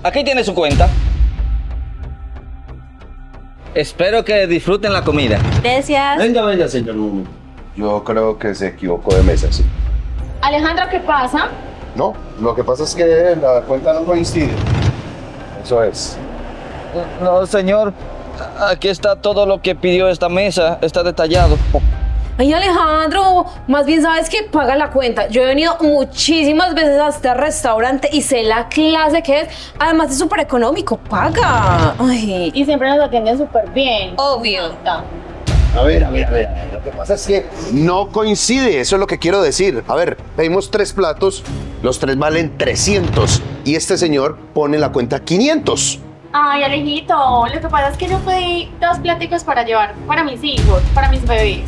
aquí tiene su cuenta. Espero que disfruten la comida. Gracias. Venga, señor. Yo creo que se equivocó de mesa, sí. Alejandro, ¿qué pasa? No, lo que pasa es que la cuenta no coincide. Eso es. No, señor. Aquí está todo lo que pidió esta mesa. Está detallado. Ay, Alejandro, más bien sabes que paga la cuenta. Yo he venido muchísimas veces a este restaurante y sé la clase que es. Además es súper económico, paga. Ay. Y siempre nos atienden súper bien. Obvio. A ver. Lo que pasa es que no coincide, eso es lo que quiero decir. A ver, pedimos 3 platos, los 3 valen 300 y este señor pone en la cuenta 500. Ay, Alejito, lo que pasa es que yo pedí 2 platicos para llevar para mis hijos, para mis bebés.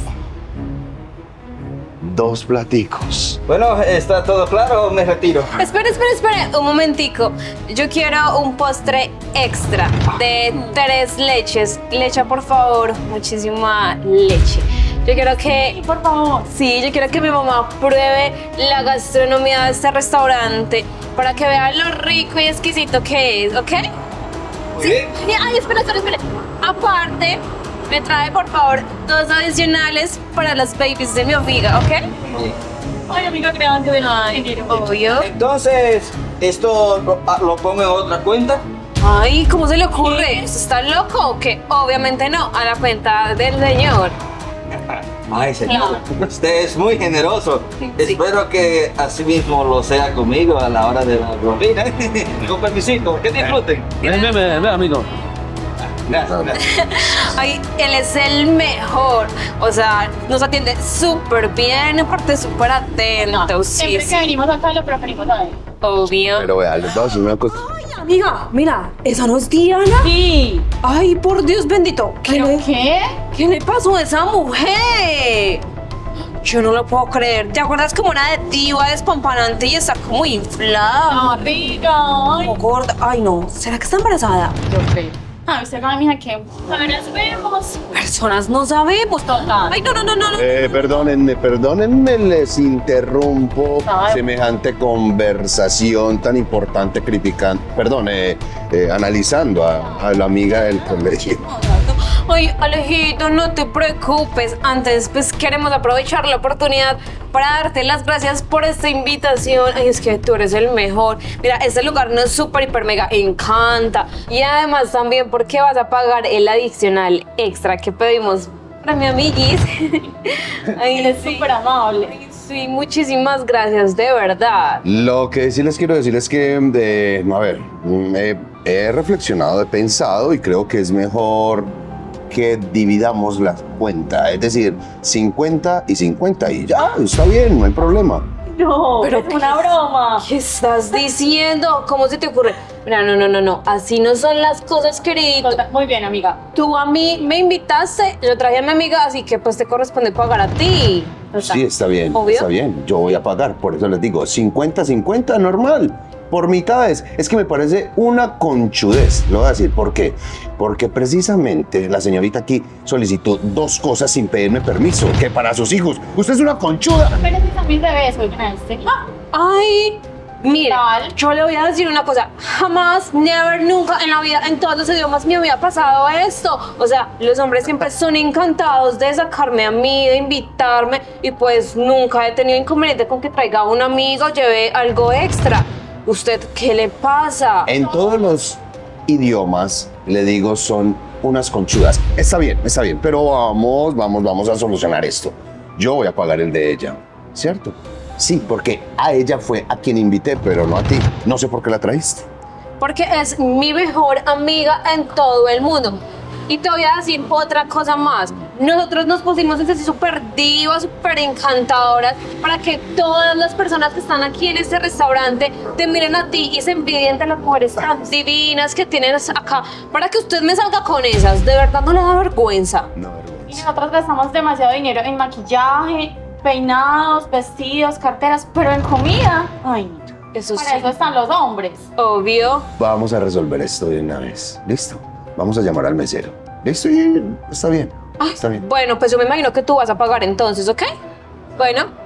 2 platicos. Bueno, ¿está todo claro? Me retiro. Espere, un momentico. Yo quiero un postre extra de 3 leches. Leche, por favor, muchísima leche. Yo quiero que... Sí, por favor. Sí, yo quiero que mi mamá pruebe la gastronomía de este restaurante para que vea lo rico y exquisito que es, ¿ok? Muy bien. Ay, espera. Aparte, me trae, por favor, 2 adicionales para las babies de mi amiga, ¿ok? Ay, amiga, gracias. Ay, Obvio. Entonces, ¿esto lo pongo en otra cuenta? Ay, ¿cómo se le ocurre? ¿Usted está loco o qué? Obviamente no, a la cuenta del señor. Ay, señor, usted es muy generoso. Espero que así mismo lo sea conmigo a la hora de la propina. Con permisito, que disfruten. Ven, amigo. Gracias. Ay, él es el mejor. O sea, nos atiende súper bien, aparte súper atento. Sí, Siempre que venimos acá lo preferimos a él. obvio. Pero vea, les voy a decir una cosa. Ay, amiga, mira, ¿esa no es Diana? Sí. Ay, por Dios bendito. ¿Pero qué? ¿Qué le pasó a esa mujer? Yo no lo puedo creer. ¿Te acuerdas como una de diva despampanante y está como inflada? Amiga. Como gorda. Ay, no. ¿Será que está embarazada? Yo creo. Ay, usted acaba, mija, que ahora vemos. Personas no sabemos. Total. Ay, no. Perdónenme, les interrumpo Ay. semejante conversación tan importante, criticando, analizando a la amiga del colegio. Ay, Alejito, no te preocupes. Antes, pues queremos aprovechar la oportunidad para darte las gracias por esta invitación. Ay, es que tú eres el mejor. Mira, este lugar nos súper, hiper, mega encanta. Y además también porque vas a pagar el adicional extra que pedimos para mi amiguis. Ay, Eres súper amable. Ay, sí, muchísimas gracias, de verdad. Lo que sí les quiero decir es que, he reflexionado, he pensado y creo que es mejor que dividamos la cuenta, es decir, 50 y 50 y ya, está bien, no hay problema. No, Pero es una broma. ¿Qué estás diciendo? ¿Cómo se te ocurre? Mira, no. Así no son las cosas, queridito. Muy bien, amiga. Tú a mí me invitaste, yo traje a mi amiga, así que pues te corresponde pagar a ti. Sí, está bien, ¿Obvio? está bien, yo voy a pagar, por eso les digo, 50-50, normal. Por mitades, es que me parece una conchudez, lo voy a decir, ¿por qué? Porque precisamente la señorita aquí solicitó 2 cosas sin pedirme permiso, que para sus hijos, usted es una conchuda. Pero si son mis bebés, oigan a este. Ay, mira, Tal. yo le voy a decir una cosa, jamás, never, nunca en la vida, en todos los idiomas me había pasado esto. O sea, los hombres siempre son encantados de sacarme a mí, de invitarme, y pues nunca he tenido inconveniente con que traiga un amigo o lleve algo extra. ¿Usted qué le pasa? En todos los idiomas, le digo, son unas conchudas. Está bien, pero vamos a solucionar esto. Yo voy a pagar el de ella, ¿cierto? Sí, porque a ella fue a quien invité, pero no a ti. No sé por qué la traíste. Porque es mi mejor amiga en todo el mundo. Y te voy a decir otra cosa más. Nosotros nos pusimos en súper divas, súper encantadoras, para que todas las personas que están aquí en este restaurante te miren a ti y se envidien de las mujeres tan divinas que tienes acá, para que usted me salga con esas. De verdad no le da vergüenza. No, Y vergüenza. nosotros gastamos demasiado dinero en maquillaje, peinados, vestidos, carteras, pero en comida. Ay, no. Eso sí. Para eso están los hombres. Obvio. Vamos a resolver esto de una vez. ¿Listo? Vamos a llamar al mesero. ¿Listo? Y está bien. Ay, Está bien. bueno, pues yo me imagino que tú vas a pagar entonces, ¿ok? Bueno,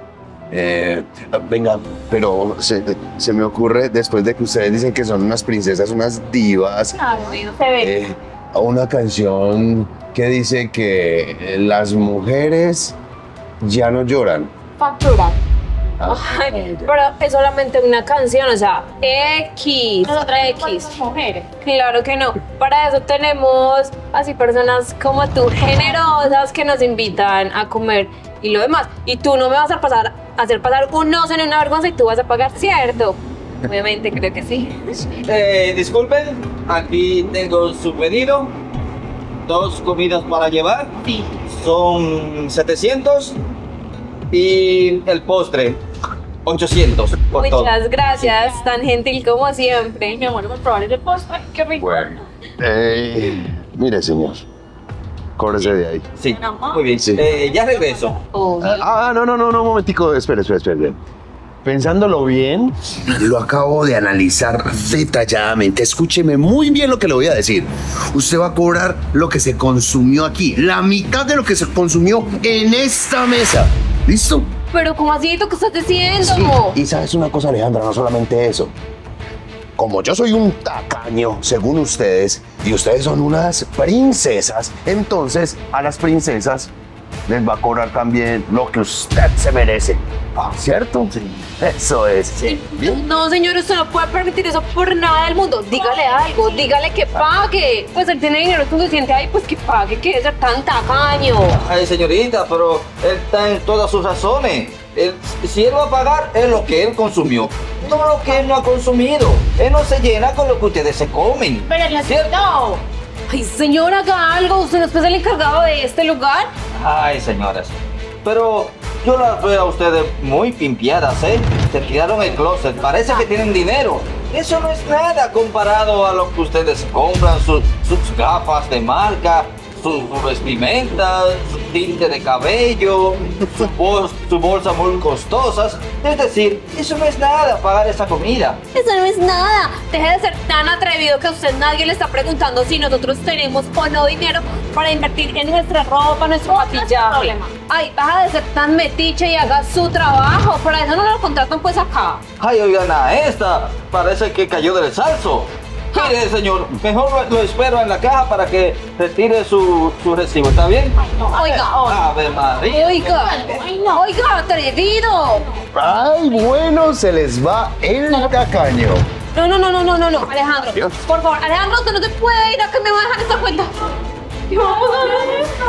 Venga, pero se me ocurre, después de que ustedes dicen que son unas princesas, unas divas, Claro, se ve. una canción que dice que las mujeres ya no lloran. Factura. Ay, pero es solamente una canción, o sea, X. Nosotras X. somos mujeres. Claro que no. Para eso tenemos así personas como tú, generosas, que nos invitan a comer y lo demás. Y tú no me vas a hacer pasar un oso en una vergüenza y tú vas a pagar, ¿cierto? Obviamente, creo que sí. Disculpen, aquí tengo su pedido. 2 comidas para llevar. Sí. Son 700. Y el postre, 800 por todo. Muchas gracias, tan gentil como siempre. Mi amor, vamos a probar el postre. Qué rico. Bueno, mire, señor, cóbrese de ahí. Sí, muy bien. Sí. Ya regreso. No, un momentico, espere. Pensándolo bien, lo acabo de analizar detalladamente. Escúcheme muy bien lo que le voy a decir. Usted va a cobrar lo que se consumió aquí, la mitad de lo que se consumió en esta mesa. ¿Listo? Pero ¿cómo así? ¿Lo que estás diciendo? Sí. Y sabes una cosa, Alejandra, no solamente eso. Como yo soy un tacaño, según ustedes, y ustedes son unas princesas, entonces a las princesas les va a cobrar también lo que usted se merece. ¿Cierto? Sí. Eso es. Sí. No, señor, usted no puede permitir eso por nada del mundo. Dígale algo, dígale que pague. Pues él tiene dinero suficiente ahí, pues que pague, que debe ser tan tacaño. Ay, señorita, pero él está en todas sus razones. Si él va a pagar, es lo que él consumió, no lo que él no ha consumido. Él no se llena con lo que ustedes se comen. Pero él no. Ay, señor, haga algo. ¿Usted no es el encargado de este lugar? Ay, señoras, pero yo las veo a ustedes muy pimpiadas, ¿eh? Se tiraron el closet, parece que tienen dinero. Eso no es nada comparado a lo que ustedes compran, sus gafas de marca, sus vestimentas, su tinte de cabello, su bolsa muy costosas. Es decir, eso no es nada pagar esa comida. Eso no es nada. Deje de ser tan atrevido que a usted nadie le está preguntando si nosotros tenemos o no dinero para invertir en nuestra ropa, nuestro maquillaje. Ay, baja de ser tan metiche y haga su trabajo. Para eso no lo contratan pues acá. Ay, oigan a esta, parece que cayó del salso. Mire, señor, mejor lo espero en la caja para que retire su recibo, ¿está bien? Oiga, Ave María. oiga, atrevido. Ay, bueno, se les va el tacaño. No, Alejandro. Dios. Por favor, Alejandro, usted no se puede ir a que me va a dejar esta cuenta. ¿Qué vamos a hacer esto?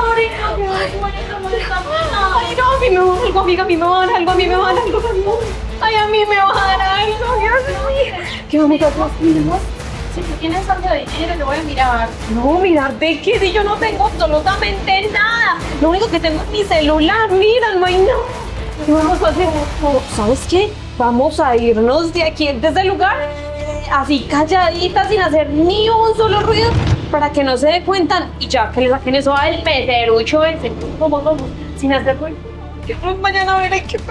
Ay, no, a mí me va a dar algo, amiga, a mí me va a dar algo, a mí me va a dar algo. Ay, a mí me va a dar algo, Dios mío. ¿Qué vamos a hacer? Si tú tienes algo de dinero, lo voy a mirar. No, mirar de qué, si yo no tengo absolutamente nada. Lo único que tengo es mi celular, mira, no hay nada. ¿Qué vamos a hacer? ¿Sabes qué? Vamos a irnos de aquí, de ese lugar, así calladitas, sin hacer ni un solo ruido, para que no se dé cuenta y ya que le saquen eso al pecerucho ese. Vamos, sin hacer ruido. Que mañana veré qué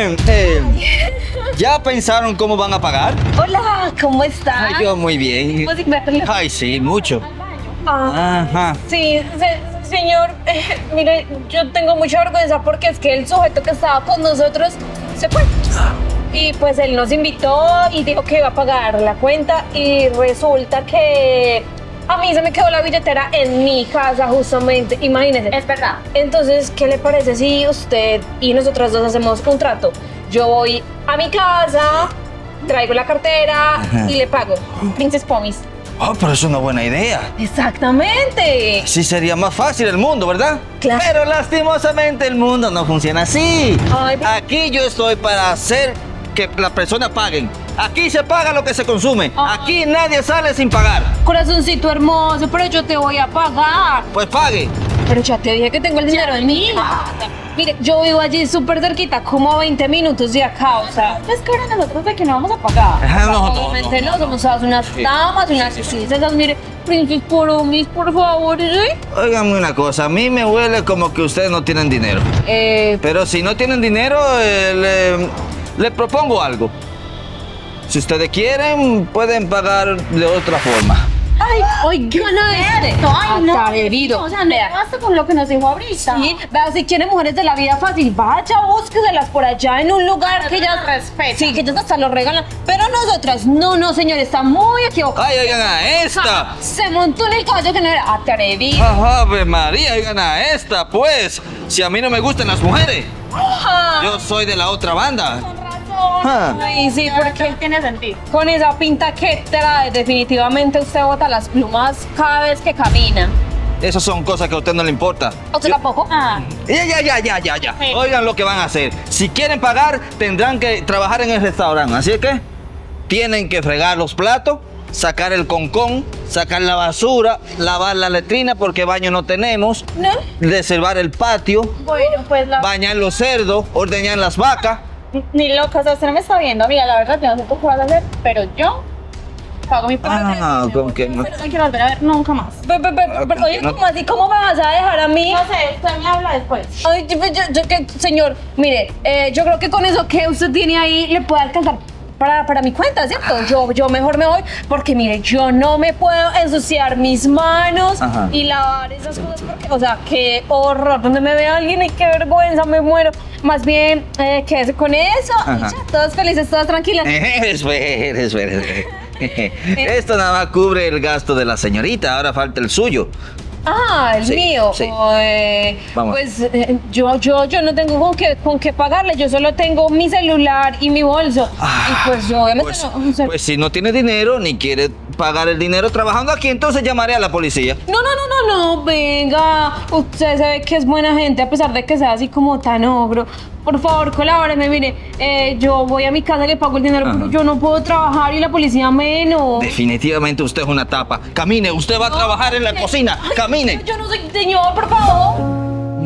¿Ya pensaron cómo van a pagar? Hola, ¿cómo está? Ay, yo muy bien. ¿Puedo verle? Ay, sí, mucho. Ajá. Sí, señor, mire, yo tengo mucha vergüenza porque es que el sujeto que estaba con nosotros se fue. Y pues él nos invitó y dijo que iba a pagar la cuenta y resulta que a mí se me quedó la billetera en mi casa justamente, imagínese. Es verdad. Entonces, ¿qué le parece si usted y nosotras dos hacemos un trato? Yo voy a mi casa, traigo la cartera y le pago. Princess Promise. Oh, pero es una buena idea. Exactamente. Sí sería más fácil el mundo, ¿verdad? Claro. Pero lastimosamente el mundo no funciona así. Ay, Aquí yo estoy para hacer que las personas paguen. Aquí se paga lo que se consume. Aquí nadie sale sin pagar. Corazoncito hermoso, pero yo te voy a pagar. Pues pague. Pero ya te dije que tengo el dinero en mi casa. Mire, yo vivo allí súper cerquita, como a 20 minutos de acá, o sea. Es que ahora nosotros de que no vamos a pagar. Obviamente no, somos todas unas damas, unas princesas, mire, Princess Promise, por favor, ¿sí? Óigame una cosa, a mí me huele como que ustedes no tienen dinero. Pero si no tienen dinero, le propongo algo. Si ustedes quieren, pueden pagar de otra forma. Ay, oigan a este. Ay, no. Atrevido. O sea, no basta con lo que nos dijo ahorita. Sí, vea, si quiere mujeres de la vida fácil, vaya, búsqueselas por allá en un lugar que ya respetan. Sí, que ellas hasta lo regalan. Pero nosotras, no, señor, está muy equivocado. Ay, oigan a esta. Se montó en el caballo que no era atrevido. Ave María, oigan a esta, pues. Si a mí no me gustan las mujeres. Yo soy de la otra banda. Con razón. Ah. Ay, sí, porque tiene sentido. con esa pinta que trae, definitivamente usted bota las plumas cada vez que camina. Esas son cosas que a usted no le importa. ¿A usted tampoco? Ah. Ya. Sí. Oigan lo que van a hacer. Si quieren pagar, tendrán que trabajar en el restaurante. Así que tienen que fregar los platos, sacar el concón, sacar la basura, lavar la letrina porque baño no tenemos, ¿No? reservar el patio, Bueno, pues bañar los cerdos, ordeñar las vacas. ni loca, o sea, usted no me está viendo, amiga, la verdad, yo no sé tú qué vas a hacer, pero yo pago mi parte. Ah, ¿con qué? Pero no quiero volver a ver nunca más. Pero, oye, ¿cómo así? ¿Cómo me vas a dejar a mí? No sé, usted me habla después. Ay, señor, mire, yo creo que con eso que usted tiene ahí le puede alcanzar para mi cuenta, ¿cierto? Yo mejor me voy porque, mire, yo no me puedo ensuciar mis manos Ajá. y lavar esas cosas porque, o sea, qué horror. Donde me ve alguien y qué vergüenza, me muero. Más bien, quédese con eso y Ajá. ya, todas felices, todas tranquilas. Espere. Esto nada más cubre el gasto de la señorita, ahora falta el suyo. Ah, el Sí, mío. sí. Vamos. Pues yo no tengo con qué pagarle, yo solo tengo mi celular y mi bolso. Y pues yo obviamente Pues, no. O sea, pues si no tiene dinero ni quiere pagar el dinero trabajando aquí, entonces llamaré a la policía. no, venga. Usted se ve que es buena gente a pesar de que sea así como tan ogro. Por favor, colabóreme, mire, yo voy a mi casa y le pago el dinero, Ajá. pero yo no puedo trabajar y la policía menos. Definitivamente usted es una tapa. Camine, usted va a trabajar en la cocina. Camine. Yo no soy señor, por favor.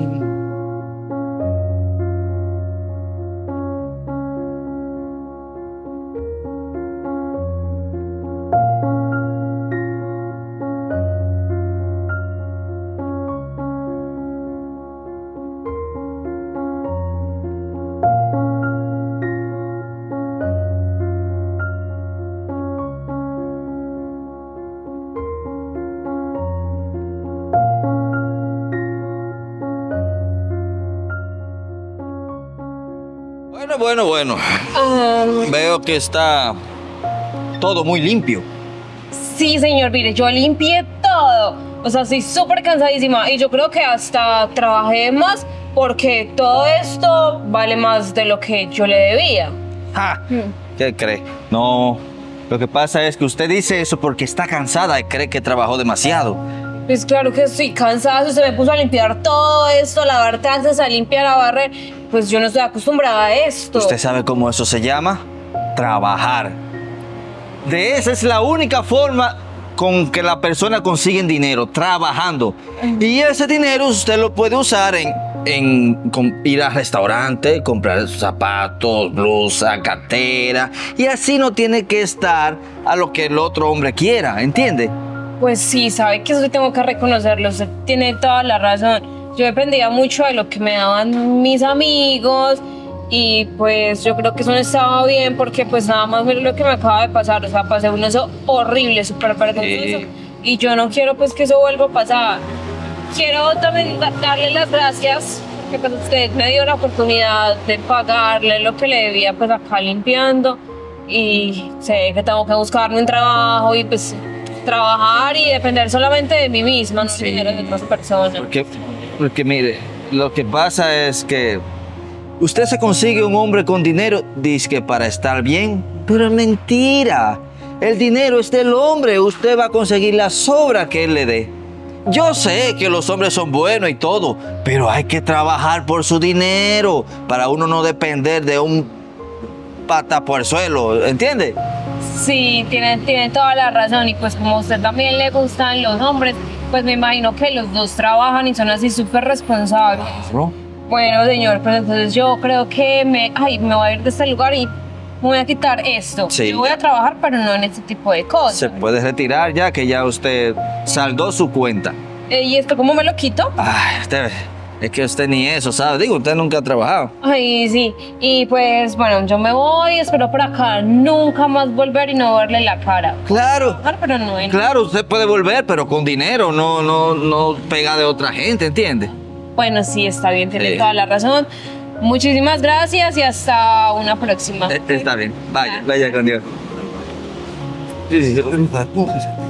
Bueno. Veo que está todo muy limpio. Sí, señor, mire, yo limpié todo. O sea, estoy súper cansadísima y yo creo que hasta trabajé más porque todo esto vale más de lo que yo le debía. Ja, ¿qué cree? No, lo que pasa es que usted dice eso porque está cansada y cree que trabajó demasiado. Pues claro que estoy cansada, se me puso a limpiar todo esto, a lavar trastes, a limpiar, a barrer. Pues yo no estoy acostumbrada a esto. ¿Usted sabe cómo eso se llama? Trabajar. De esa es la única forma con que la persona consigue dinero, trabajando. Y ese dinero usted lo puede usar en ir al restaurante, comprar zapatos, blusa, cartera. Y así no tiene que estar a lo que el otro hombre quiera, ¿entiende? Pues sí, sabe que eso sí tengo que reconocerlo, usted tiene toda la razón. Yo dependía mucho de lo que me daban mis amigos y pues yo creo que eso no estaba bien porque pues nada más mire lo que me acaba de pasar, o sea, pasé un eso horrible, súper vergonzoso y yo no quiero pues que eso vuelva a pasar. Quiero también darle las gracias porque pues usted me dio la oportunidad de pagarle lo que le debía pues acá limpiando y sé que tengo que buscarme un trabajo y pues trabajar y depender solamente de mí misma, no de otras personas. Porque mire, lo que pasa es que usted se consigue un hombre con dinero, dice que para estar bien, pero es mentira. El dinero es del hombre, usted va a conseguir la sobra que él le dé. Yo sé que los hombres son buenos y todo, pero hay que trabajar por su dinero para uno no depender de un pata por el suelo, ¿entiende? Sí, tiene toda la razón y pues como a usted también le gustan los hombres, pues me imagino que los dos trabajan y son así súper responsables. Claro. Bueno, señor, pues entonces yo creo que me voy a ir de este lugar y me voy a quitar esto. Sí. Yo voy a trabajar, pero no en este tipo de cosas. Se puede retirar ya que ya usted saldó su cuenta. ¿Y esto cómo me lo quito? Ay, Es que usted ni eso sabe. Digo, usted nunca ha trabajado. Ay, sí. Y pues, bueno, yo me voy, espero por acá nunca más volver y no verle la cara. Claro. Pero no, Claro, usted puede volver, pero con dinero, no pega de otra gente, ¿entiende? Bueno, sí, está bien, tiene Sí. toda la razón. Muchísimas gracias y hasta una próxima. Está bien. Vaya con Dios. Sí.